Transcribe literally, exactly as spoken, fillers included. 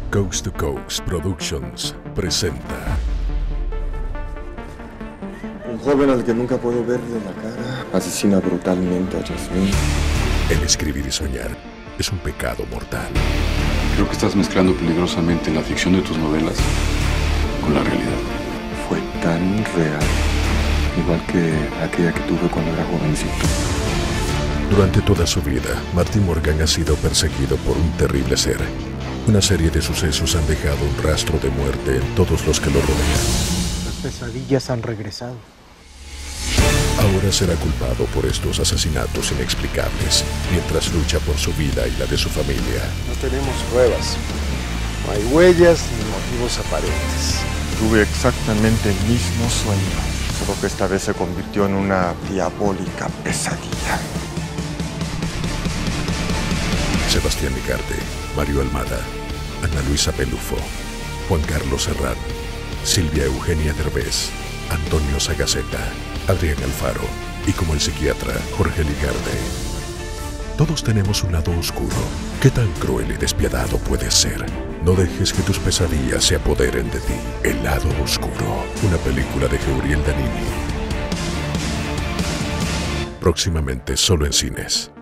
Coast to Coast Productions presenta. Un joven al que nunca puedo verle la cara asesina brutalmente a Jasmine. El escribir y soñar es un pecado mortal. Creo que estás mezclando peligrosamente la ficción de tus novelas con la realidad. Fue tan real, igual que aquella que tuve cuando era jovencito. Durante toda su vida, Marty Morgan ha sido perseguido por un terrible ser. Una serie de sucesos han dejado un rastro de muerte en todos los que lo rodean. Las pesadillas han regresado. Ahora será culpado por estos asesinatos inexplicables, mientras lucha por su vida y la de su familia. No tenemos pruebas, no hay huellas ni motivos aparentes. Tuve exactamente el mismo sueño, solo que esta vez se convirtió en una diabólica pesadilla. Sebastián Licarte, Mario Almada, Ana Luisa Pelufo, Juan Carlos Serrán, Silvia Eugenia Derbez, Antonio Sagaceta, Adrián Alfaro y como el psiquiatra Jorge Ligarde. Todos tenemos un lado oscuro. ¿Qué tan cruel y despiadado puede ser? No dejes que tus pesadillas se apoderen de ti. El lado oscuro, una película de Gabriel Danini. Próximamente solo en cines.